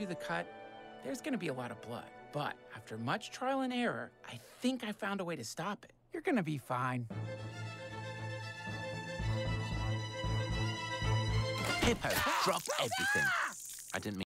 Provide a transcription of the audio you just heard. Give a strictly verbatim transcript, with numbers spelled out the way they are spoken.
do the cut, there's gonna be a lot of blood. But after much trial and error, I think I found a way to stop it. You're gonna be fine. Hippo, drop everything. I didn't mean